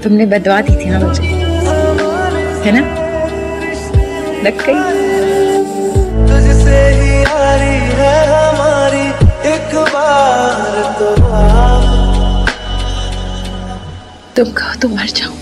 तुमने बदवा दी थी ना मुझे, है ना? लग गई। तुझसे ही यारी है हमारी, एक बार तो तुम कहो तो मर जाऊं।